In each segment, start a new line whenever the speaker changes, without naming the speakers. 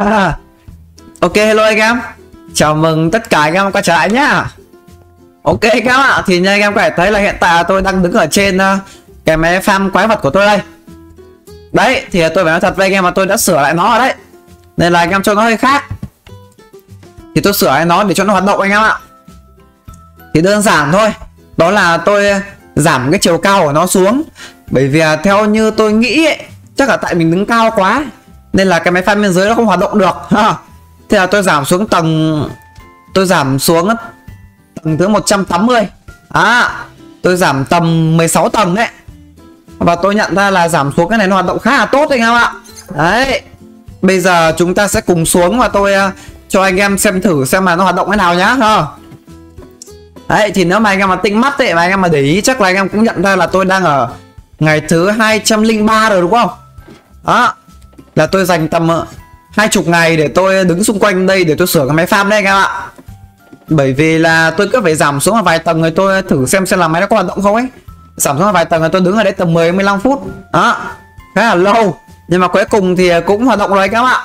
À, ok, hello anh em. Chào mừng tất cả anh em quay trở lại nhá. Ok anh em ạ, thì như anh em có thể thấy là hiện tại tôi đang đứng ở trên cái máy farm quái vật của tôi đây. Đấy, thì tôi phải nói thật với anh em mà tôi đã sửa lại nó rồi đấy. Nên là anh em cho nó hơi khác. Thì tôi sửa lại nó để cho nó hoạt động anh em ạ. Thì đơn giản thôi. Đó là tôi giảm cái chiều cao của nó xuống. Bởi vì theo như tôi nghĩ ấy, chắc là tại mình đứng cao quá nên là cái máy farm bên dưới nó không hoạt động được ha. Thế là tôi giảm xuống tầng thứ 180. Tôi giảm tầm 16 tầng đấy. Và tôi nhận ra là giảm xuống cái này nó hoạt động khá là tốt anh em ạ. Đấy. Bây giờ chúng ta sẽ cùng xuống và tôi cho anh em xem thử xem là nó hoạt động thế nào nhá. Đấy, thì nếu mà anh em mà tinh mắt ấy, mà anh em mà để ý chắc là anh em cũng nhận ra là tôi đang ở ngày thứ 203 rồi đúng không? Đó. Là tôi dành tầm 20 ngày để tôi đứng xung quanh đây để tôi sửa cái máy farm đây anh em ạ. Bởi vì là tôi cứ phải giảm xuống một vài tầng rồi tôi thử xem là máy nó có hoạt động không ấy. Giảm xuống một vài tầng rồi tôi đứng ở đây tầm 10-15 phút. Đó. Khá là lâu. Nhưng mà cuối cùng thì cũng hoạt động rồi anh em ạ.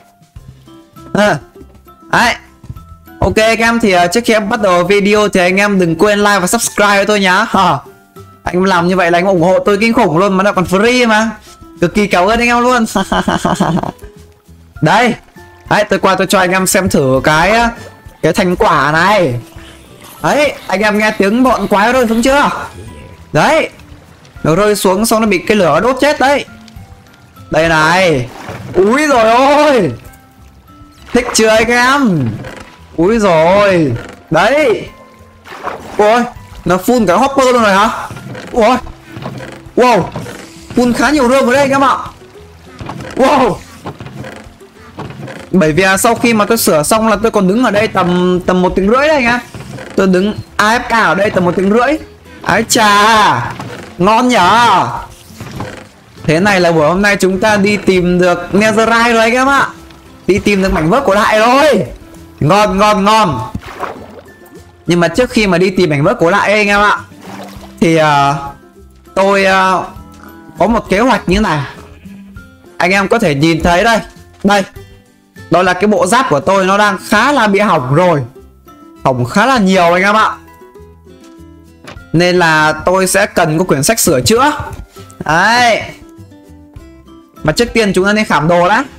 Đấy. Ok anh em, thì trước khi em bắt đầu video thì anh em đừng quên like và subscribe với tôi nhá. Anh em làm như vậy là anh ủng hộ tôi kinh khủng luôn, mà nó còn free mà. Cực kỳ cảm ơn anh em luôn. Đây. Đấy, tôi qua tôi cho anh em xem thử cái thành quả này. Đấy, anh em nghe tiếng bọn quái rơi xuống chưa? Đấy. Nó rơi xuống xong nó bị cái lửa đốt chết đấy. Đây này. Úi rồi ôi. Thích chưa anh em? Úi rồi. Đấy. Ôi, nó phun cả hopper luôn rồi hả? Ôi. Wow. Phun khá nhiều rơm ở đây anh em ạ. Wow. Bởi vì sau khi mà tôi sửa xong là tôi còn đứng ở đây tầm 1 tiếng rưỡi đấy anh em. Tôi đứng AFK ở đây tầm 1 tiếng rưỡi. Ái chà. Ngon nhở. Thế này là buổi hôm nay chúng ta đi tìm được Netherite rồi anh em ạ. Đi tìm được mảnh vỡ cổ đại rồi. Ngon ngon ngon. Nhưng mà trước khi mà đi tìm mảnh vỡ cổ đại anh em ạ, thì tôi có một kế hoạch như thế này. Anh em có thể nhìn thấy đây. Đây. Đó là cái bộ giáp của tôi nó đang khá là bị hỏng rồi. Hỏng khá là nhiều anh em ạ. Nên là tôi sẽ cần có quyển sách sửa chữa. Đấy. Mà trước tiên chúng ta nên khảm đồ đã.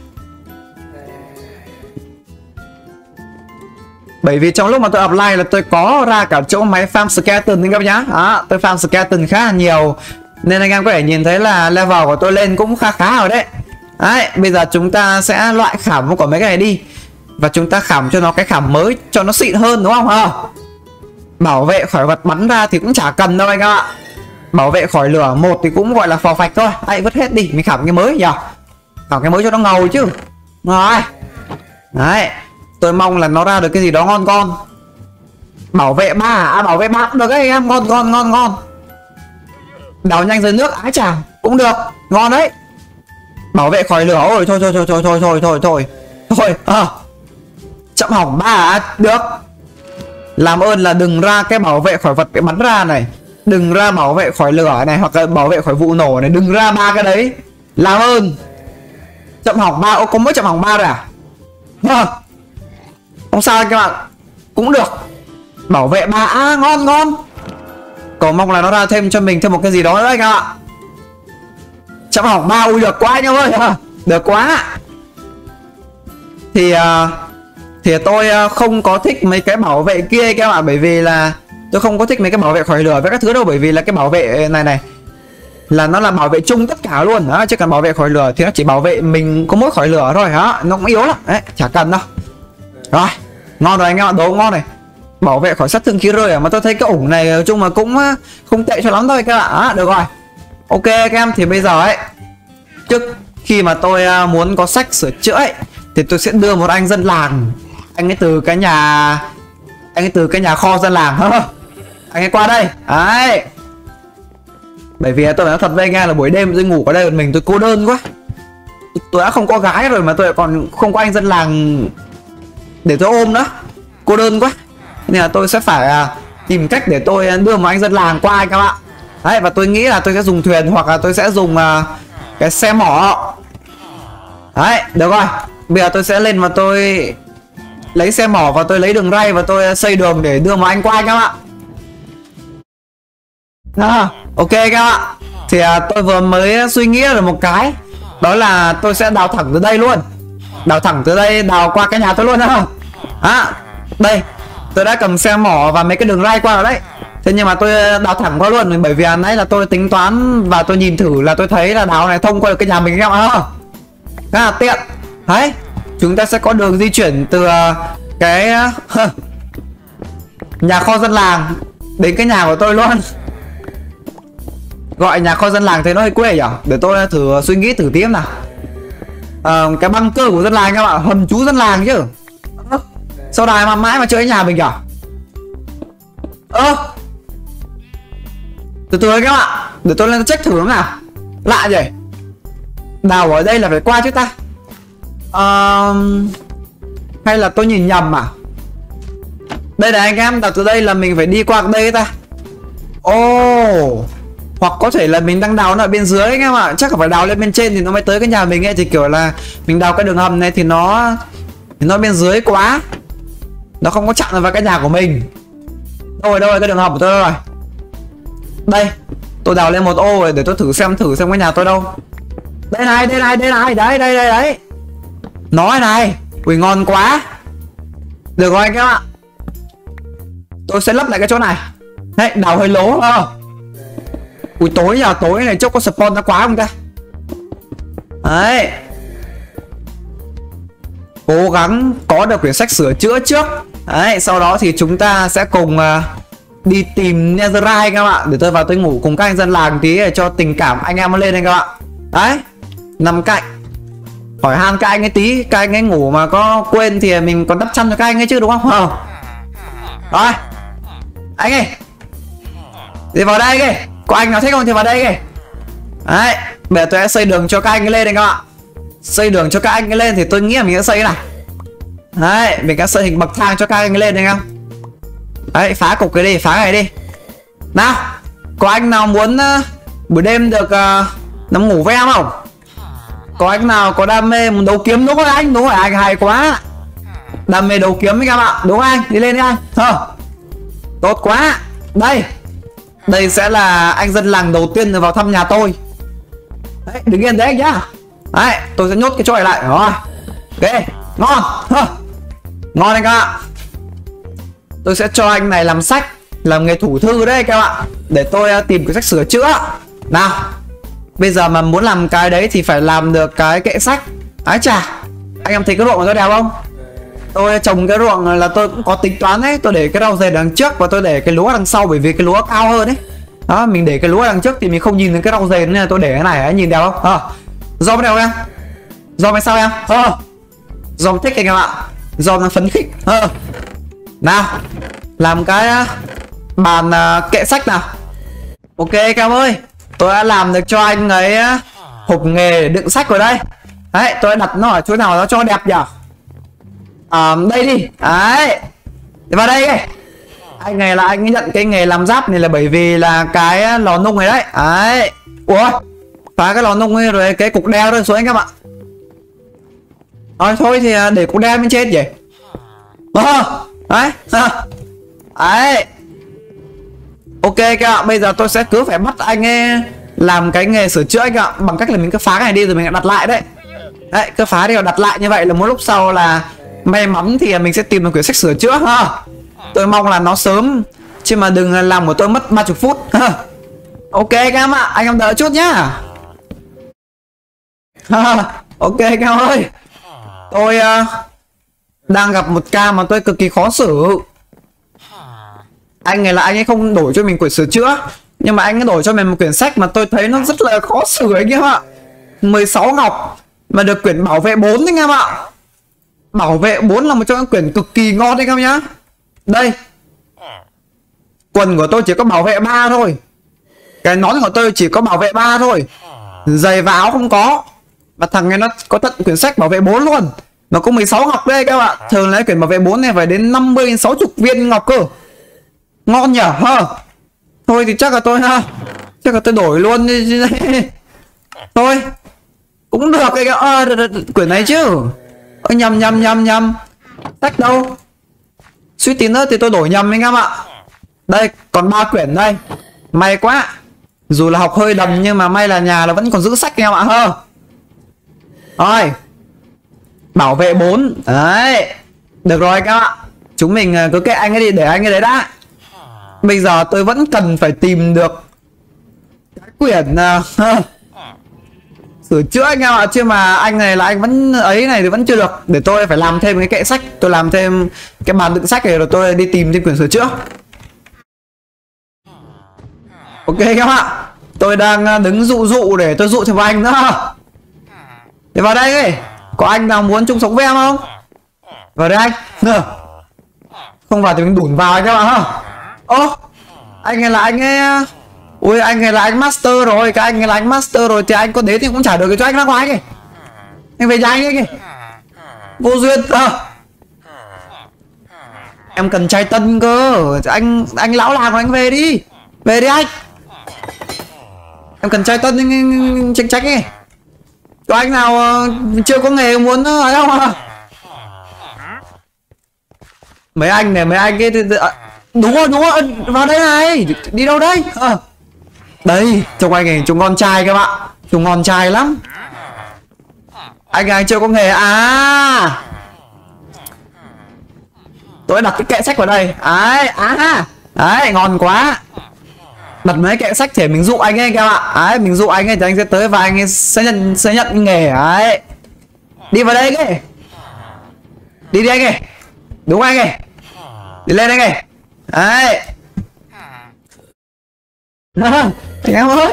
Bởi vì trong lúc mà tôi apply là tôi có ra cả chỗ máy farm skeleton anh em nhá. Tôi farm skeleton khá là nhiều. Nên anh em có thể nhìn thấy là level của tôi lên cũng khá khá rồi đấy. Đấy, bây giờ chúng ta sẽ loại khảm của mấy cái này đi. Và chúng ta khảm cho nó cái khảm mới cho nó xịn hơn đúng không? Bảo vệ khỏi vật bắn ra thì cũng chả cần đâu anh em ạ. Bảo vệ khỏi lửa một thì cũng gọi là phò phạch thôi. Đấy, vứt hết đi, mình khảm cái mới nhỉ. Khảm cái mới cho nó ngầu chứ. Rồi. Đấy. Tôi mong là nó ra được cái gì đó ngon ngon. Bảo vệ 3 bảo vệ 3 cũng được đấy anh em. Ngon ngon ngon ngon. Đào nhanh dưới nước ái chà cũng được. Ngon đấy. Bảo vệ khỏi lửa. Ôi thôi thôi thôi thôi thôi thôi thôi thôi thôi. Chậm hỏng 3 được. Làm ơn là đừng ra cái bảo vệ khỏi vật bị bắn ra này. Đừng ra bảo vệ khỏi lửa này. Hoặc là bảo vệ khỏi vụ nổ này. Đừng ra 3 cái đấy. Làm ơn. Chậm hỏng 3. Ô, có mỗi chậm hỏng 3 rồi à? Không sao các bạn. Cũng được. Bảo vệ 3. Ngon ngon. Cầu mong là nó ra thêm cho mình thêm một cái gì đó nữa các bạn. Chậm hỏng 3. Ui được quá anh em ơi. Được quá. Thì tôi không có thích mấy cái bảo vệ kia các bạn. Bởi vì là tôi không có thích mấy cái bảo vệ khỏi lửa với các thứ đâu. Bởi vì là cái bảo vệ này là nó là bảo vệ chung tất cả luôn đó. Chứ cần bảo vệ khỏi lửa thì nó chỉ bảo vệ mình có mỗi khỏi lửa thôi hả. Nó cũng yếu lắm. Đấy, chả cần đâu. Rồi, ngon rồi anh em ạ, đồ ngon này. Bảo vệ khỏi sát thương khí rơi. Mà tôi thấy cái ủng này nói chung mà cũng không tệ cho lắm thôi các bạn. Được rồi. Ok các em, thì bây giờ ấy, trước khi mà tôi muốn có sách sửa chữa ấy, thì tôi sẽ đưa một anh dân làng. Anh ấy từ cái nhà kho dân làng. Anh ấy qua đây. Đấy. Bởi vì tôi nói thật với anh em là buổi đêm tôi ngủ ở đây một mình tôi cô đơn quá. Tôi đã không có gái rồi mà tôi còn không có anh dân làng để tôi ôm nữa. Cô đơn quá. Nên là tôi sẽ phải tìm cách để tôi đưa một anh dân làng qua các bạn. Đấy, và tôi nghĩ là tôi sẽ dùng thuyền hoặc là tôi sẽ dùng cái xe mỏ. Đấy, được rồi. Bây giờ tôi sẽ lên và tôi lấy xe mỏ và tôi lấy đường ray và tôi xây đường để đưa một anh qua các bạn ạ. Ok các bạn. Thì tôi vừa mới suy nghĩ được một cái. Đó là tôi sẽ đào thẳng từ đây luôn. Đào thẳng từ đây, đào qua cái nhà tôi luôn đó. Đây, tôi đã cầm xe mỏ và mấy cái đường ray qua rồi đấy. Thế nhưng mà tôi đào thẳng qua luôn. Bởi vì nãy là tôi tính toán và tôi nhìn thử là tôi thấy là đào này thông qua được cái nhà mình các bạn không? Rất là tiện. Đấy, chúng ta sẽ có đường di chuyển từ cái nhà kho dân làng đến cái nhà của tôi luôn. Gọi nhà kho dân làng thấy nó hơi quê nhỉ. Để tôi thử suy nghĩ thử tiếp nào. Cái băng cơ của dân làng các bạn, hầm trú dân làng chứ. Sau này mà mãi mà chơi nhà mình nhỉ. Từ từ các bạn, để tôi lên check thử nào. Lạ vậy. Đào ở đây là phải qua chứ ta. Hay là tôi nhìn nhầm à? Đây này anh em, đào từ đây là mình phải đi qua đây ta. Hoặc có thể là mình đang đào nó ở bên dưới anh em ạ. Chắc là phải đào lên bên trên thì nó mới tới cái nhà mình ấy. Thì kiểu là mình đào cái đường hầm này thì nó bên dưới quá, nó không có chạm vào cái nhà của mình. Đâu rồi cái đường hầm của tôi rồi. Đây, tôi đào lên một ô rồi để tôi thử xem cái nhà tôi đâu. Đây này, đấy. Nói này, ui ngon quá. Được rồi các bạn. Tôi sẽ lấp lại cái chỗ này. Đấy, đào hơi lố. Ui tối này chốc có spawn nó quá không ta. Đấy, cố gắng có được quyển sách sửa chữa trước. Đấy, sau đó thì chúng ta sẽ cùng đi tìm Netherite các bạn. Để tôi vào tôi ngủ cùng các anh dân làng tí để cho tình cảm anh em lên đây các bạn. Đấy, nằm cạnh hỏi han các anh ấy tí. Các anh ấy ngủ mà có quên thì mình còn đắp chăn cho các anh ấy chứ đúng không? Rồi anh ơi, thì vào đây kìa. Có anh nào thích không thì vào đây kìa. Đấy, bây giờ tôi sẽ xây đường cho các anh ấy lên đây các bạn. Xây đường cho các anh ấy lên thì tôi nghĩ là mình sẽ xây cái này. Đấy, mình sẽ xây hình bậc thang cho các anh ấy lên đây không. Đấy, phá cục cái đi, phá này đi. Nào, có anh nào muốn buổi đêm được nằm ngủ với em không? Có anh nào có đam mê muốn đấu kiếm đúng không anh? Đúng rồi, anh hay quá. Đam mê đấu kiếm với các bạn, đúng không anh? Đi lên đi anh. Tốt quá. Đây sẽ là anh dân làng đầu tiên vào thăm nhà tôi. Đấy, đứng yên đấy anh nhá. Đấy, tôi sẽ nhốt cái chỗ này lại. Rồi, ok, ngon. Ngon anh các bạn. Tôi sẽ cho anh này làm sách, làm nghề thủ thư đấy các bạn. Để tôi tìm cái sách sửa chữa. Nào, bây giờ mà muốn làm cái đấy thì phải làm được cái kệ sách. Ái chà, anh em thấy cái ruộng của tôi đẹp không? Tôi trồng cái ruộng là tôi cũng có tính toán đấy. Tôi để cái rau dền đằng trước và tôi để cái lúa đằng sau. Bởi vì cái lúa cao hơn đấy. Đó, mình để cái lúa đằng trước thì mình không nhìn thấy cái rau dền. Nên là tôi để cái này, nhìn đẹp không? Do cái nào em? Do cái sao em? Do thích anh em ạ. Do phấn khích. Nào, làm cái bàn kệ sách nào. Ok các em ơi, tôi đã làm được cho anh ấy hộp nghề để đựng sách vào đây. Đấy, tôi đã đặt nó ở chỗ nào nó cho đẹp nhỉ. Đây đi. Đấy, vào đây kìa. Anh này là anh ấy nhận cái nghề làm giáp này là bởi vì là cái lò nung này đấy. Đấy. Ủa, phá cái lò nung ấy rồi cái cục đeo rơi xuống anh các bạn. Thôi thì để cục đeo bên trên vậy. Đấy. Đấy. Ok các bạn, bây giờ tôi sẽ cứ phải bắt anh ấy làm cái nghề sửa chữa anh ạ. Bằng cách là mình cứ phá cái này đi rồi mình đặt lại đấy. Đấy, cứ phá đi rồi đặt lại như vậy là một lúc sau là may mắn thì mình sẽ tìm được quyển sách sửa chữa ha. Tôi mong là nó sớm, chứ mà đừng làm của tôi mất 30 phút. Ok các em ạ, anh em đợi chút nhá. Ok các em ơi, tôi đang gặp một ca mà tôi cực kỳ khó xử. Anh này là anh ấy không đổi cho mình quyển sửa chữa, nhưng mà anh ấy đổi cho mình một quyển sách mà tôi thấy nó rất là khó xử anh em ạ. 16 ngọc mà được quyển bảo vệ 4 anh em ạ. Bảo vệ 4 là một trong những quyển cực kỳ ngon đấy các em nhá. Đây, quần của tôi chỉ có bảo vệ 3 thôi. Cái nón của tôi chỉ có bảo vệ 3 thôi. Giày và áo không có. Mà thằng này nó có tận quyển sách bảo vệ 4 luôn. Nó có 16 ngọc đây các bạn. Thường lấy quyển bảo vệ 4 này phải đến 50-60 viên ngọc cơ. Ngon nhỉ ha. Thôi thì chắc là tôi đổi luôn. Thôi cũng được cái quyển này chứ. Ôi, nhầm. Sách đâu? Suýt tí nữa thì tôi đổi nhầm anh em ạ. Đây còn 3 quyển đây. May quá. Dù là học hơi đầm nhưng mà may là nhà là vẫn còn giữ sách anh em ạ ha. Rồi. Bảo vệ 4. Đấy. Được rồi anh em ạ. Chúng mình cứ kệ anh ấy đi, để anh ấy đấy đã. Bây giờ tôi vẫn cần phải tìm được cái quyển sửa chữa anh em ạ, chứ mà anh này là anh vẫn ấy này thì vẫn chưa được. Để tôi phải làm thêm cái kệ sách, tôi làm thêm cái bàn đựng sách này rồi tôi đi tìm thêm quyển sửa chữa. Ok anh em ạ. Tôi đang đứng dụ để tôi dụ thêm vào anh nữa. Thì vào đây đi. Có anh nào muốn chung sống với em không? Vào đây anh. Không vào thì mình đủn vào anh các bạn ha. Ô, anh này là anh ấy. Ui, anh này là anh master rồi. Cái anh này là anh master rồi thì anh có đến thì cũng trả được cái cho anh ra ngoài kìa. Anh về nhà anh ấy kìa. Vô duyên. Em cần trai tân cơ. Anh lão làng của anh về đi. Về đi anh. Em cần trai tân anh trách ấy. Có anh nào chưa có nghề muốn ấy không à? Mấy anh này, mấy anh kia đúng rồi, vào đây này. Đi đâu đây? Đây, trông anh này, trông ngon trai các bạn. Trông ngon trai lắm. Anh chưa có nghề à? Tôi đặt cái kệ sách vào đây. Đấy, ngon quá. Đặt mấy kệ sách để mình dụ anh ấy các bạn. Đấy, mình dụ anh ấy thì anh sẽ tới và anh ấy sẽ nhận nghề. Đấy. Đi vào đây kìa. Đi anh ơi. Đúng anh ơi. Đi lên anh ơi. Đấy. Anh em ơi.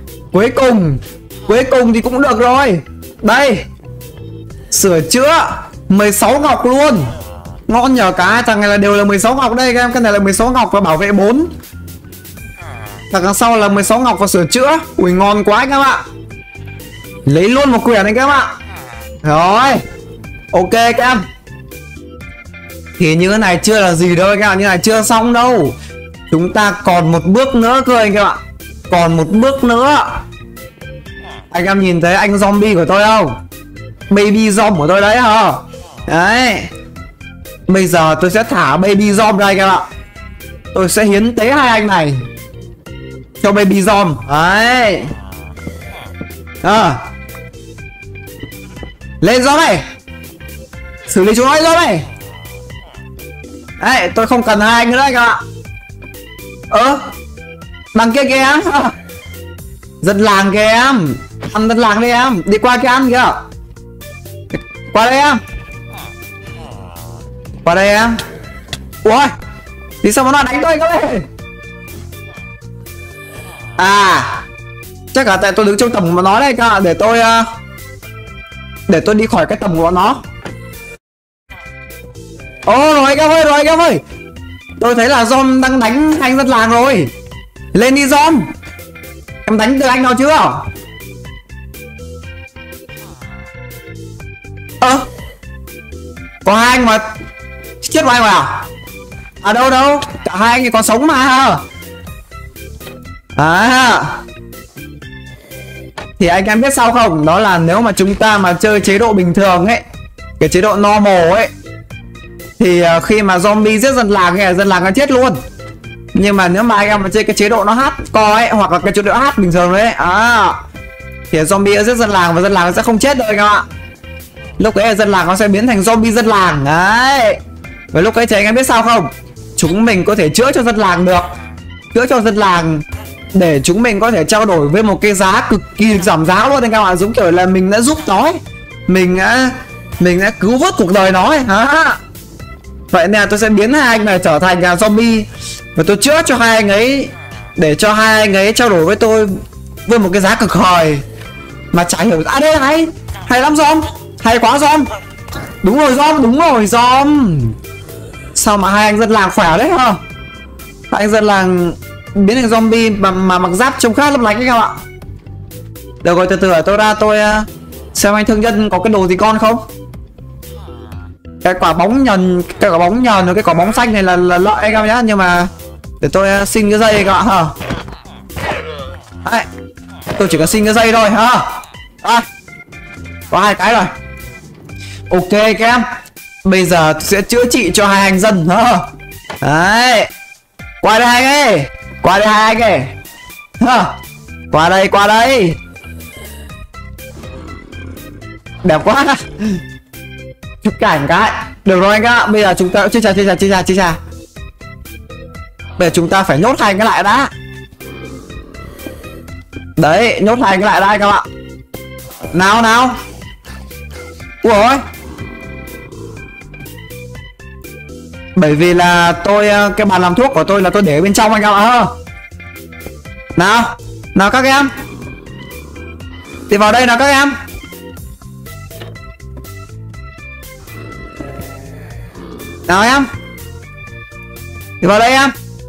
Cuối cùng thì cũng được rồi. Đây. Sửa chữa 16 ngọc luôn. Ngon nhờ, cả thằng này là đều là 16 ngọc đây các em. Cái này là 16 ngọc và bảo vệ 4. Thằng sau là 16 ngọc và sửa chữa. Ui ngon quá các bạn. Lấy luôn một quyển này các bạn. Rồi. Ok các em. Thì như thế này chưa là gì đâu các bạn. Như này chưa xong đâu. Chúng ta còn một bước nữa cơ anh các bạn. Còn một bước nữa. Anh em nhìn thấy anh zombie của tôi không? Baby zombie của tôi đấy hả? Đấy. Bây giờ tôi sẽ thả baby zombie ra các bạn. Tôi sẽ hiến tế hai anh này cho baby zombie. Đấy. Lên zombie này. Xử lý chúng nó zombie này. Đấy, tôi không cần hai anh nữa các bạn. Đằng kia kìa. Dân làng kìa em. Ăn dân làng đi em. Đi qua cái ăn kìa. Qua đây em. Qua đây em. Ui, đi sao mà nó đánh tôi các bạn. Chắc là tại tôi đứng trong tầm của nó đây các bạn. Để tôi đi khỏi cái tầm của nó. Rồi các ơi. Tôi thấy là John đang đánh anh dân làng rồi. Lên đi John. Em đánh được anh nào chưa? Có hai anh mà chết vào anh mà. Đâu. Cả hai anh thì còn sống mà. Thì anh em biết sao không? Đó là nếu mà chúng ta mà chơi chế độ bình thường ấy, cái chế độ normal ấy, thì khi mà zombie giết dân làng ấy, dân làng nó chết luôn. Nhưng mà nếu mà anh em mà chơi cái chế độ nó hardcore ấy, hoặc là cái chế độ hard bình thường đấy, thì zombie giết dân làng và dân làng nó sẽ không chết đâu các bạn. Lúc ấy dân làng nó sẽ biến thành zombie dân làng đấy. Và lúc ấy thì anh em biết sao không? Chúng mình có thể chữa cho dân làng được. Chữa cho dân làng để chúng mình có thể trao đổi với một cái giá cực kỳ giảm giá luôn anh các bạn. Giống kiểu là mình đã giúp nó ấy. Mình đã cứu vớt cuộc đời nó ấy. Vậy nên là tôi sẽ biến hai anh này trở thành zombie. Và tôi chữa cho hai anh ấy, để cho hai anh ấy trao đổi với tôi với một cái giá cực hời. Mà chả hiểu. Đây này. Hay lắm Dom. Hay quá Dom. Đúng rồi Dom. Sao mà hai anh dân làng khỏe đấy hả? Hai anh dân làng biến thành zombie mà mặc giáp trông khá lấp lánh đấy các bạn. Được rồi, từ từ tôi ra tôi xem anh thương nhân có cái đồ gì con không. Cái quả bóng nhờn rồi cái quả bóng xanh này là lợi các bạn nhá. Nhưng mà để tôi xin cái dây các bạn hả? Đấy, tôi chỉ cần xin cái dây thôi ha. Có hai cái rồi. Ok các em, bây giờ tôi sẽ chữa trị cho hai anh dân hả? Đấy, qua đây hai anh ơi, qua đây hai anh ơi hả? Qua đây đẹp quá. Chụp cảnh cái được rồi anh ạ. Bây giờ chúng ta chia trà. Bây giờ chúng ta phải nhốt hai cái lại đã. Đấy, nhốt hai cái lại đây các bạn. Nào. Ui, bởi vì là tôi cái bàn làm thuốc của tôi là tôi để bên trong anh em ạ. Nào các em, thì vào đây nào các em. Nào em, thì vào đây em.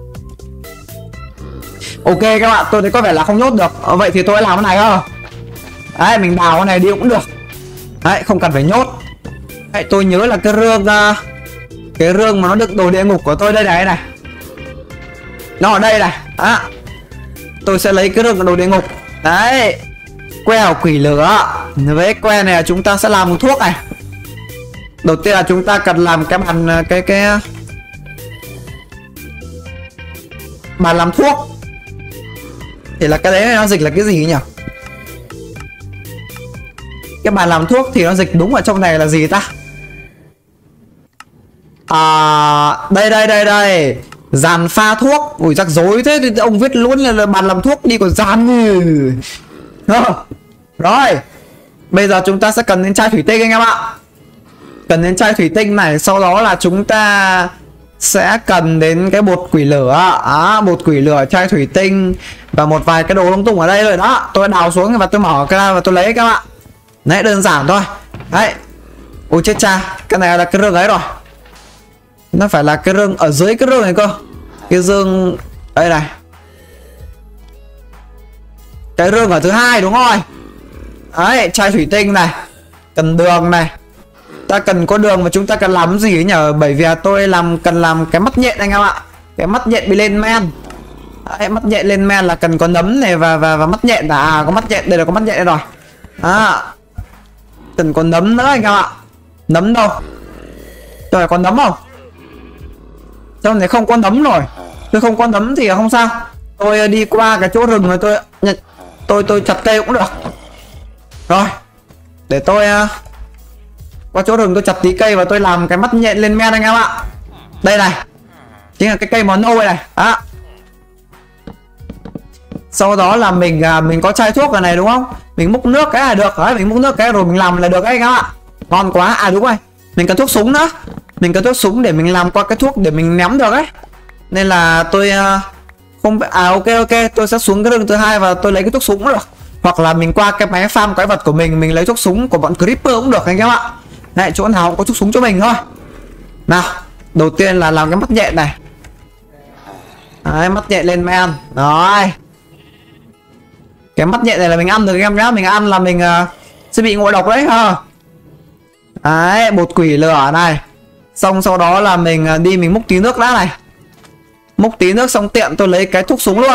Ok các bạn, tôi thấy có vẻ là không nhốt được. Vậy thì tôi làm cái này không? Đấy, mình đào cái này đi cũng được. Đấy, không cần phải nhốt. Đấy, tôi nhớ là cái rương mà nó được đồ địa ngục của tôi đây này. Nó ở đây này. Đó. Tôi sẽ lấy cái rương đồ địa ngục. Đấy. Que quỷ lửa. Với que này chúng ta sẽ làm một thuốc này. Đầu tiên là chúng ta cần làm cái bàn bàn làm thuốc. Thì là cái đấy nó dịch là cái gì nhỉ? Cái bàn làm thuốc thì nó dịch đúng ở trong này là gì ta? Đây. Dàn pha thuốc. Ui rắc rối thế, ông viết luôn là bàn làm thuốc đi còn dàn. Rồi, bây giờ chúng ta sẽ cần đến chai thủy tinh anh em ạ. Cần đến chai thủy tinh này. Sau đó là chúng ta sẽ cần đến cái bột quỷ lửa. Bột quỷ lửa, chai thủy tinh và một vài cái đồ lung tung ở đây rồi đó. Tôi đào xuống và tôi mở cái ra và tôi lấy các bạn. Đấy, đơn giản thôi. Đấy. Ôi chết cha, cái này là cái rương ấy rồi. Nó phải là cái rương ở dưới cái rương này cơ. Cái rương đây này. Cái rương ở thứ hai đúng rồi. Đấy, chai thủy tinh này. Cần đường này. Ta cần có đường mà chúng ta cần làm gì ấy nhờ. Bởi vì tôi cần làm cái mắt nhện anh em ạ. Cái mắt nhện bị lên men. Đấy, mắt nhện lên men là cần có nấm này và mắt nhện. Có mắt nhện, đây là có mắt nhện đây rồi. Cần có nấm nữa anh em ạ. Nấm đâu? Rồi có nấm không? Trong này không có nấm rồi. Tôi không có nấm thì không sao. Tôi đi qua cái chỗ rừng rồi tôi chặt cây cũng được. Rồi, để tôi qua chỗ rừng tôi chặt tí cây và tôi làm cái mắt nhện lên men anh em ạ. Đây này, chính là cái cây món nâu này. Sau đó là mình có chai thuốc ở này đúng không? Mình múc nước cái là được. Đấy, mình múc nước cái rồi mình làm là được đấy anh em ạ. Ngon quá. Đúng rồi, mình cần thuốc súng nữa. Mình cần thuốc súng để mình làm qua cái thuốc để mình ném được ấy. Nên là tôi không. Ok, tôi sẽ xuống cái rừng thứ hai và tôi lấy cái thuốc súng cũng được. Hoặc là mình qua cái máy farm quái vật của mình lấy thuốc súng của bọn creeper cũng được anh em ạ. Đấy, chỗ nào cũng có thuốc súng cho mình thôi. Nào, đầu tiên là làm cái mắt nhện này. Đấy, mắt nhện lên men. Rồi. Cái mắt nhện này là mình ăn được anh em nhá. Mình ăn là mình sẽ bị ngộ độc đấy ha. Đấy, bột quỷ lửa này. Xong sau đó là mình đi mình múc tí nước đã này. Múc tí nước xong tiện tôi lấy cái thuốc súng luôn.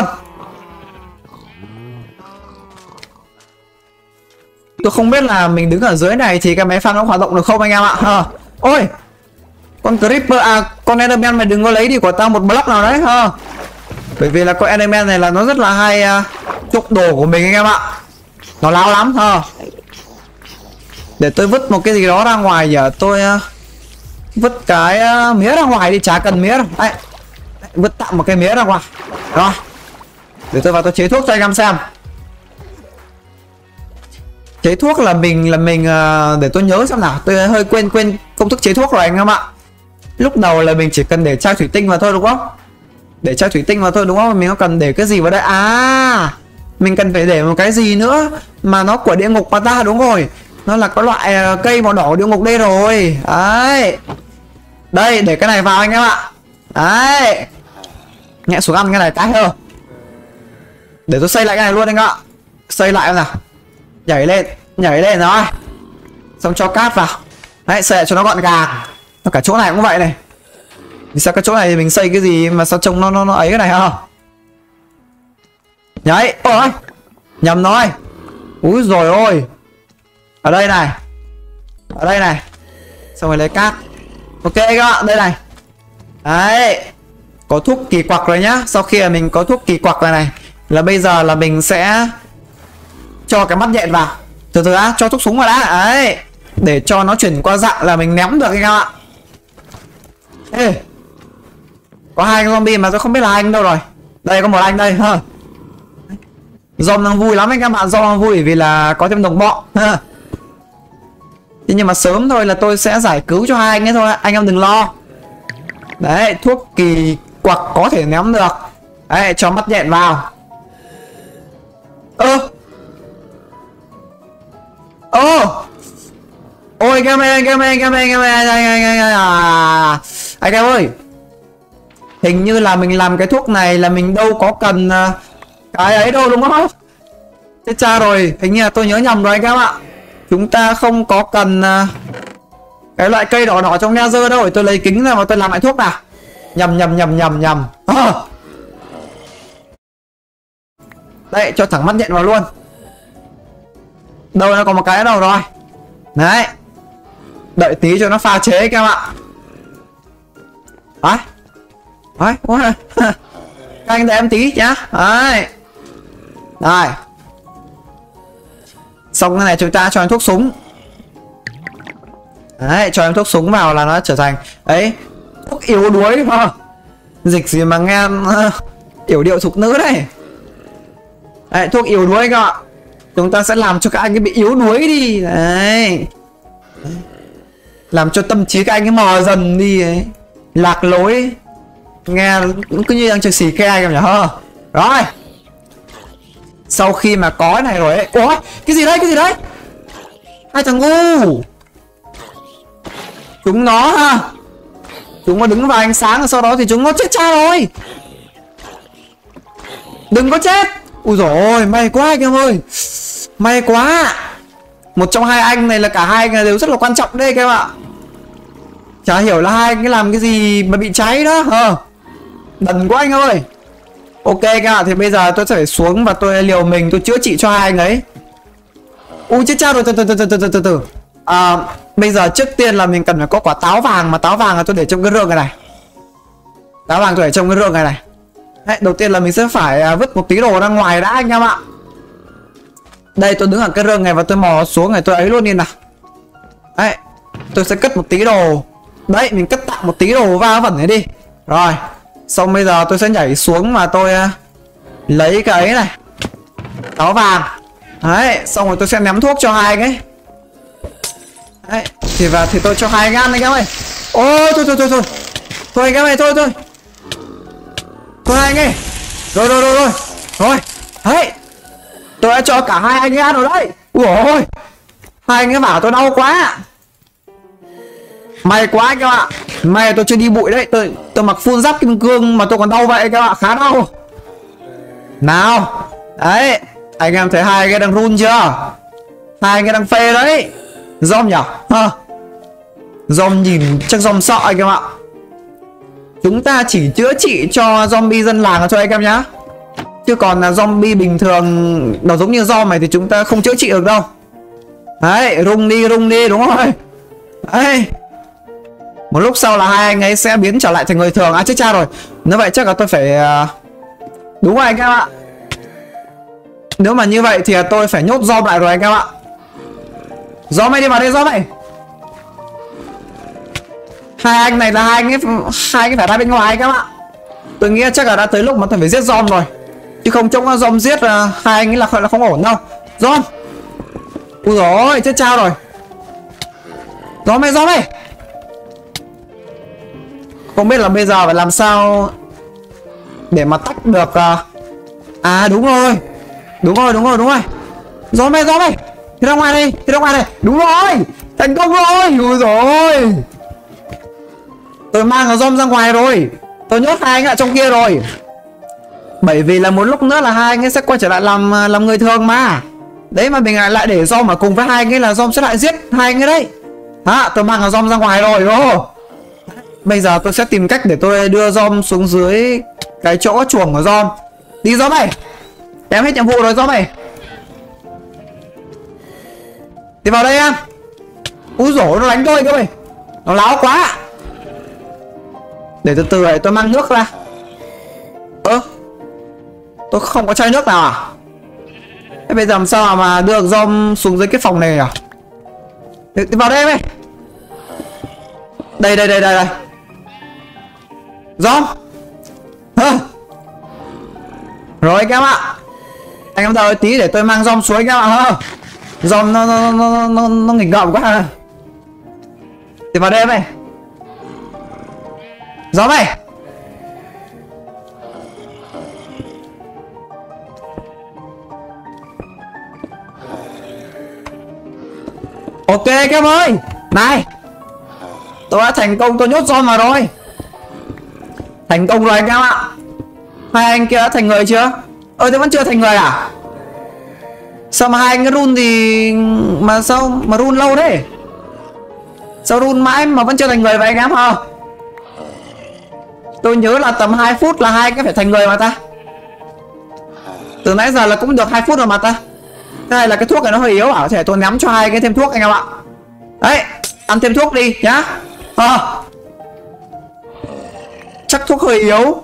Tôi không biết là mình đứng ở dưới này thì cái máy farm nó hoạt động được không anh em ạ. Ôi, con creeper con enderman mày đừng có lấy đi của tao một block nào đấy ha. Bởi vì là con enderman này là nó rất là hay trục đồ của mình anh em ạ. Nó láo lắm ha. Để tôi vứt một cái gì đó ra ngoài. Giờ tôi vứt cái mía ra ngoài đi, chả cần mía đâu. Đấy, vứt tạm một cái mía ra ngoài. Rồi, để tôi vào tôi chế thuốc cho anh em xem. Chế thuốc là mình để tôi nhớ xem nào. Tôi hơi quên công thức chế thuốc rồi anh em ạ. Lúc đầu là mình chỉ cần để chai thủy tinh vào thôi đúng không? Để chai thủy tinh vào thôi đúng không? Mình có cần để cái gì vào đây? Mình cần phải để một cái gì nữa mà nó của địa ngục mà ta, đúng rồi. Nó là có loại cây màu đỏ địa ngục đây rồi. Đấy. Đây, để cái này vào anh em ạ. Đấy. Nhẹ xuống ăn cái này cái hơn. Để tôi xây lại cái này luôn anh ạ. Xây lại nào. Nhảy lên rồi. Xong cho cát vào. Đấy, xây lại cho nó gọn gàng. Cả chỗ này cũng vậy này. Vì sao cái chỗ này mình xây cái gì mà sao trông nó ấy cái này hả? Nhảy. Ôi, nhầm rồi. Úi rồi ôi. Ở đây này. Xong rồi lấy cát. Ok các bạn, đây này. Đấy, có thuốc kỳ quặc rồi nhá. Sau khi mà mình có thuốc kỳ quặc rồi này là bây giờ là mình sẽ cho cái mắt nhện vào. Từ từ á, cho thuốc súng vào đã. Đấy, để cho nó chuyển qua dạng là mình ném được các bạn. Ê, có hai cái zombie mà tôi không biết là anh đâu rồi. Đây có một anh đây ha. Zombie đang vui lắm anh các bạn, Zombie vui vì là có thêm đồng bọn ha. Thế nhưng mà sớm thôi là tôi sẽ giải cứu cho hai anh ấy thôi, anh em đừng lo. Đấy, thuốc kỳ quặc có thể ném được. Đấy, cho mắt nhện vào. Ôi anh em ơi, hình như là mình làm cái thuốc này là mình đâu có cần cái ấy đâu đúng không? Chết cha rồi, hình như là tôi nhớ nhầm rồi anh em ạ. Chúng ta không có cần cái loại cây đỏ đỏ trong nether đâu. Để tôi lấy kính ra mà tôi làm lại thuốc nào. Nhầm. Đây, cho thẳng mắt nhện vào luôn. Đâu nó có một cái ở đâu rồi. Đấy, đợi tí cho nó pha chế các bạn ạ. Đấy, các anh đợi em tí nhá. Đấy, đây. Xong cái này chúng ta cho em thuốc súng. Đấy, cho em thuốc súng vào là nó trở thành ấy, thuốc yếu đuối mà. Dịch gì mà nghe yểu điệu thục nữ đấy. Đấy, thuốc yếu đuối các bạn. Chúng ta sẽ làm cho các anh ấy bị yếu đuối đi. Đấy, làm cho tâm trí các anh ấy mờ dần đi ấy. Lạc lối. Nghe cứ như đang chơi xì ke em nhỉ hả? Rồi, sau khi mà có cái này rồi ấy. Ủa, cái gì đấy? Hai thằng ngu. Chúng nó ha, chúng nó đứng vào ánh sáng và sau đó thì chúng nó chết cha rồi. Đừng có chết. Ui dồi ôi, may quá anh em ơi. May quá. Một trong hai anh này là cả hai anh này đều rất là quan trọng đây các bạn. Chả hiểu là hai anh ấy làm cái gì mà bị cháy đó hả? Đần quá anh ơi. Ok các bạn, thì bây giờ tôi sẽ phải xuống và tôi liều mình tôi chữa trị cho hai anh ấy. Ui chết cha rồi, từ. Bây giờ trước tiên là mình cần phải có quả táo vàng. Mà táo vàng là tôi để trong cái rương này. Táo vàng tôi để trong cái rương này. Đấy, đầu tiên là mình sẽ phải vứt một tí đồ ra ngoài đã anh em ạ. Đây, tôi đứng ở cái rương này và tôi mò xuống này tôi ấy luôn đi nào. Đấy, tôi sẽ cất một tí đồ. Đấy, mình cất tạm một tí đồ va vẩn này đi. Rồi, xong bây giờ tôi sẽ nhảy xuống và tôi lấy cái ấy này, táo vàng. Đấy, xong rồi tôi sẽ ném thuốc cho hai anh ấy. Đấy, thì tôi cho hai gan anh em ơi. Ô, thôi anh em ơi, thôi hai anh ấy. Rồi, đấy, tôi đã cho cả hai anh ấy ăn rồi đấy. Ui ôi, hai anh ấy bảo tôi đau quá. May quá các bạn, may tôi chưa đi bụi đấy. Tôi mặc full giáp kim cương mà tôi còn đau vậy các bạn, khá đau. Nào, đấy, anh em thấy hai cái đang run chưa? Hai cái đang phê đấy. Zombie nhỉ? Ha. Zombie nhìn chắc zombie sợ anh em ạ. Chúng ta chỉ chữa trị cho zombie dân làng thôi anh em nhá. Chứ còn là zombie bình thường nó giống như zombie này thì chúng ta không chữa trị được đâu. Đấy, rung đi đúng rồi. Đấy, một lúc sau là hai anh ấy sẽ biến trở lại thành người thường. À chết cha rồi. Nếu vậy chắc là tôi phải đúng rồi anh em ạ. Nếu mà như vậy thì tôi phải nhốt zombie lại rồi anh em ạ. Zombie đi vào đây zombie. Hai anh này là hai anh ấy phải ra bên ngoài các bạn. Tôi nghĩ chắc là đã tới lúc mà tôi phải giết zombie rồi. Chứ không trông zombie giết hai anh ấy là không ổn đâu. Zombie. Ui dồi ôi, chết cha rồi. Zombie. Không biết là bây giờ phải làm sao để mà tách được. À đúng rồi. Zombie. Thì ra ngoài đây. Đúng rồi. Thành công rồi. Ui dồi ôi. Tôi mang zombie ra ngoài rồi. Tôi nhốt hai anh ở trong kia rồi. Bởi vì là một lúc nữa là hai anh ấy sẽ quay trở lại làm người thường mà. Đấy mà mình lại để zombie mà cùng với hai anh ấy là zombie sẽ lại giết hai anh ấy đấy. Tôi mang zombie ra ngoài rồi. Bây giờ tôi sẽ tìm cách để tôi đưa zombie xuống dưới cái chỗ chuồng của zombie. Đi zombie. Em hết nhiệm vụ rồi zombie. Đi vào đây em. Úi dồi, nó đánh tôi cơ mày. Nó láo quá. Để từ từ này tôi mang nước ra. Tôi không có chai nước nào à? Thế bây giờ làm sao mà đưa được Dom xuống dưới cái phòng này à? Vào đây em. Đây. Dom. Rồi các bạn. Anh em đợi tí để tôi mang Dom xuống các bạn. Dom nó nghịch ngợm quá. Thì vào đây em ơi. Dom ơi. Ok các em ơi. Này, tôi đã thành công, tôi nhốt Dom vào rồi. Thành công rồi anh em ạ. Hai anh kia đã thành người chưa? Thế vẫn chưa thành người à? Sao mà hai anh cái run thì mà sao mà run lâu thế? Sao run mãi mà vẫn chưa thành người vậy anh em hả? Tôi nhớ là tầm 2 phút là hai cái phải thành người mà ta. Từ nãy giờ là cũng được 2 phút rồi mà ta. Thế này là cái thuốc này nó hơi yếu à? Thể tôi ném cho hai cái thêm thuốc anh em ạ. Đấy, ăn thêm thuốc đi nhá. Chắc thuốc hơi yếu.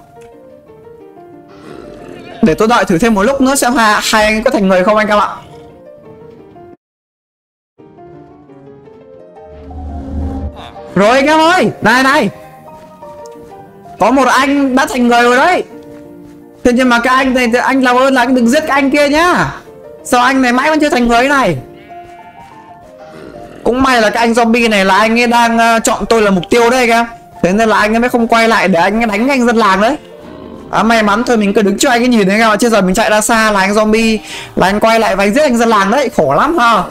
Để tôi đợi thử thêm một lúc nữa xem hai anh có thành người không anh em ạ. Rồi anh em ơi, này. Có một anh đã thành người rồi đấy. Thế nhưng mà cái anh này thì anh làm ơn là đừng giết cái anh kia nhá. Sao anh này mãi vẫn chưa thành người này? Cũng may là cái anh zombie này là anh ấy đang chọn tôi là mục tiêu đấy anh em. Thế nên là anh ấy mới không quay lại để anh ấy đánh anh dân làng đấy. May mắn thôi mình cứ đứng cho anh ấy nhìn đấy anh em ạ. Chứ giờ mình chạy ra xa là anh zombie là anh quay lại và anh giết anh dân làng đấy. Khổ lắm ha.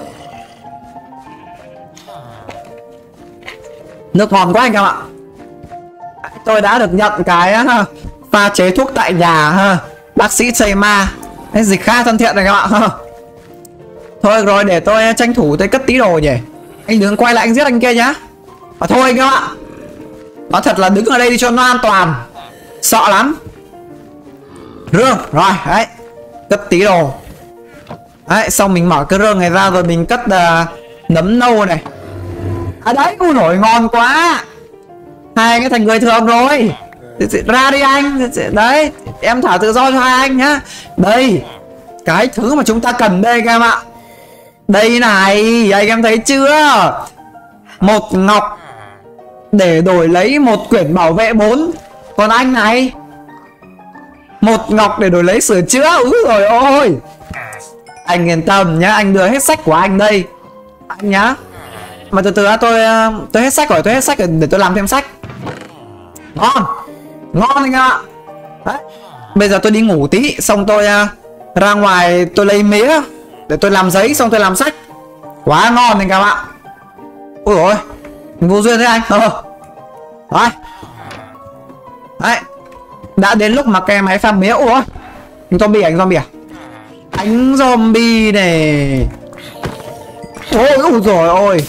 Nước ngon quá anh em ạ. Tôi đã được nhận cái pha chế thuốc tại nhà ha. Bác sĩ chây ma. Cái dịch khá thân thiện này các bạn ha. Thôi rồi để tôi tranh thủ tôi cất tí đồ nhỉ. Anh đừng quay lại anh giết anh kia nhá. Thôi các bạn. Nói thật là đứng ở đây đi cho nó an toàn. Sợ lắm. Rương. Rồi đấy. Cất tí đồ. Đấy xong mình mở cái rương này ra rồi mình cất nấm nâu này. Đấy ui nổi ngon quá. Hai anh ấy thành người thường rồi. Ra đi anh. Đấy em thả tự do cho hai anh nhá. Đây cái thứ mà chúng ta cần đây các em ạ. Đây này anh em thấy chưa? Một ngọc để đổi lấy một quyển bảo vệ 4. Còn anh này một ngọc để đổi lấy sửa chữa. Rồi ôi. Anh yên tâm nhá. Anh đưa hết sách của anh đây anh nhá. Mà từ từ tôi hết sách rồi. Tôi hết sách rồi để tôi làm thêm sách. Ngon. Ngon anh ạ. Đấy. Bây giờ tôi đi ngủ tí. Xong tôi ra ngoài tôi lấy mía để tôi làm giấy. Xong tôi làm sách. Quá ngon anh các bạn. Ôi ôi. Mình vô duyên đấy anh. Rồi. Đấy. Đã đến lúc mà cái máy farm mía. Ôi ôi. Anh zombie à? Anh zombie này. Ôi rồi ôi.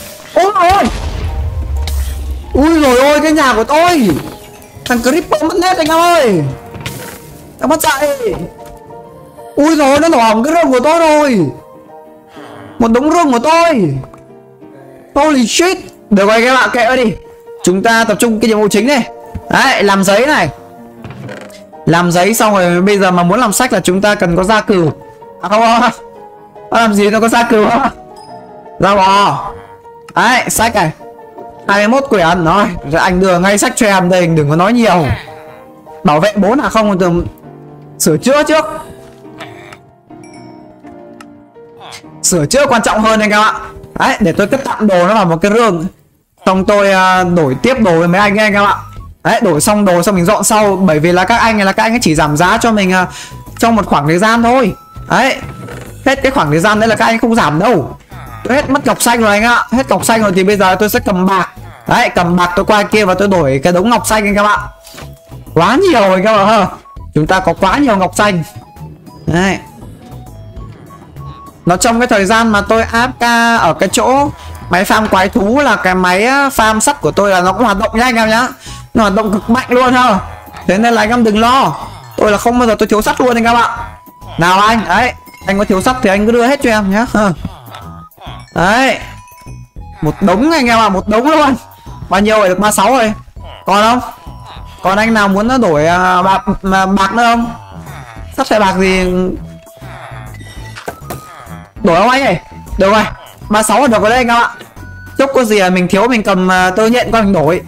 Ui rồi ôi cái nhà của tôi. Thằng Creeper mất nét anh em ơi. Nó mất chạy. Ui rồi nó nổ hỏng cái rương của tôi rồi. Một đống rương của tôi. Holy shit. Được rồi các bạn kệ đi. Chúng ta tập trung cái nhiệm vụ chính này. Đấy làm giấy này. Làm giấy xong rồi bây giờ mà muốn làm sách là chúng ta cần có gia cừu. Không. Làm gì nó có gia cừu không? Ra bò. Đấy sách này 21 quyển rồi. Anh đưa ngay sách cho em đây. Đừng có nói nhiều. Bảo vệ 4 à không từ sửa chữa trước. Sửa chữa quan trọng hơn anh các bạn. Đấy để tôi cất tạm đồ nó vào một cái rương. Xong tôi đổi tiếp đồ với mấy anh ấy anh các bạn. Đấy đổi xong đồ xong mình dọn sau. Bởi vì là các anh ấy chỉ giảm giá cho mình trong một khoảng thời gian thôi. Đấy hết cái khoảng thời gian đấy là các anh không giảm đâu. Tôi hết mất ngọc xanh rồi anh ạ. Hết ngọc xanh rồi thì bây giờ tôi sẽ cầm bạc. Đấy cầm bạc tôi qua kia và tôi đổi cái đống ngọc xanh anh các bạn. Quá nhiều rồi các bạn ha. Chúng ta có quá nhiều ngọc xanh. Đấy. Nó trong cái thời gian mà tôi AFK ở cái chỗ máy farm quái thú là cái máy farm sắt của tôi là nó cũng hoạt động nha anh em nhá. Nó hoạt động cực mạnh luôn ha. Thế nên là anh em đừng lo. Tôi là không bao giờ tôi thiếu sắt luôn anh các bạn. Nào anh, đấy, anh có thiếu sắt thì anh cứ đưa hết cho em nhá. Đấy. Một đống anh em ạ, một đống luôn. Bao nhiêu rồi, được 36 rồi. Còn không? Còn anh nào muốn nó đổi bạc nữa không? Sắp xếp bạc gì đổi không anh ơi? Được rồi, 36 là được rồi đấy anh em ạ. Chúc có gì mình thiếu mình cầm tôi nhận con mình đổi.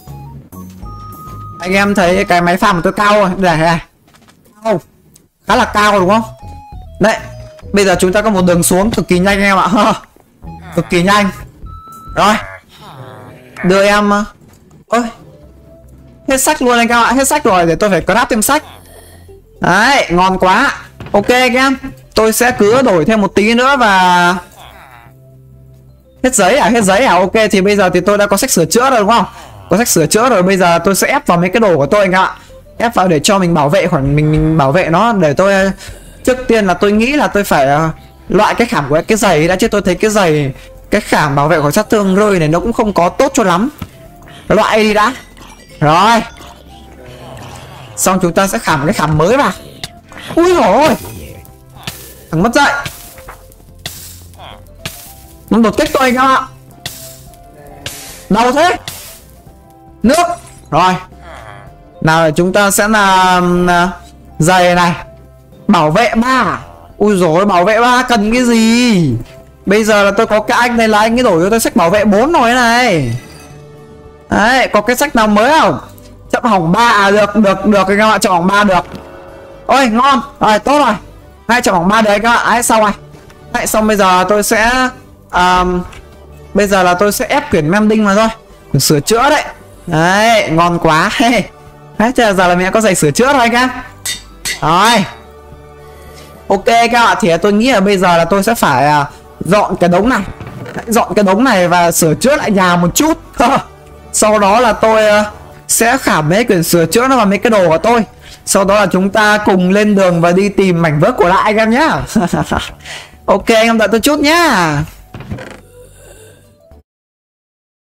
Anh em thấy cái máy farm của tôi cao rồi, đây này. Cao. Khá là cao đúng không? Đấy, bây giờ chúng ta có một đường xuống cực kỳ nhanh anh em ạ. Cực kỳ nhanh. Rồi. Đưa em ôi. Hết sách luôn anh em ạ, hết sách rồi, để tôi phải craft thêm sách. Đấy, ngon quá. Ok anh em, tôi sẽ cứ đổi thêm một tí nữa và hết giấy à, hết giấy à. Ok, thì bây giờ thì tôi đã có sách sửa chữa rồi đúng không? Có sách sửa chữa rồi, bây giờ tôi sẽ ép vào mấy cái đồ của tôi anh em ạ. Ép vào để cho mình bảo vệ khoảng mình bảo vệ nó. Để tôi trước tiên là tôi nghĩ là tôi phải loại cái khảm của cái giày đã, chứ tôi thấy cái giày, cái khảm bảo vệ khỏi sát thương rơi này nó cũng không có tốt cho lắm. Loại đi đã. Rồi. Xong chúng ta sẽ khảm cái khảm mới vào. Ui dồi ôi, thằng mất dậy. Nó đột kích tôi anh em ạ. Đâu thế? Nước. Rồi. Nào chúng ta sẽ làm giày này. Bảo vệ 3. Ui dồi, bảo vệ 3 cần cái gì? Bây giờ là tôi có cái anh này là anh ấy đổi cho tôi sách bảo vệ 4 rồi này. Đấy, có cái sách nào mới không? Chậm hỏng 3 à, được anh em ạ, chậm hỏng 3 được. Ôi ngon, rồi tốt rồi. Hai chậm hỏng 3 đấy các bạn, ấy xong rồi. Đấy, xong bây giờ tôi sẽ bây giờ là tôi sẽ ép quyển mending mà thôi. Quyển sửa chữa đấy. Đấy, ngon quá. Đấy, giờ là mình đã có giày sửa chữa rồi anh em. Rồi. Ok các bạn, thì tôi nghĩ là bây giờ là tôi sẽ phải dọn cái đống này. Dọn cái đống này và sửa chữa lại nhà một chút. Sau đó là tôi sẽ khảm mấy quyển sửa chữa nó vào mấy cái đồ của tôi. Sau đó là chúng ta cùng lên đường và đi tìm mảnh vỡ của lại anh em nhá. Ok anh em đợi tôi chút nhá.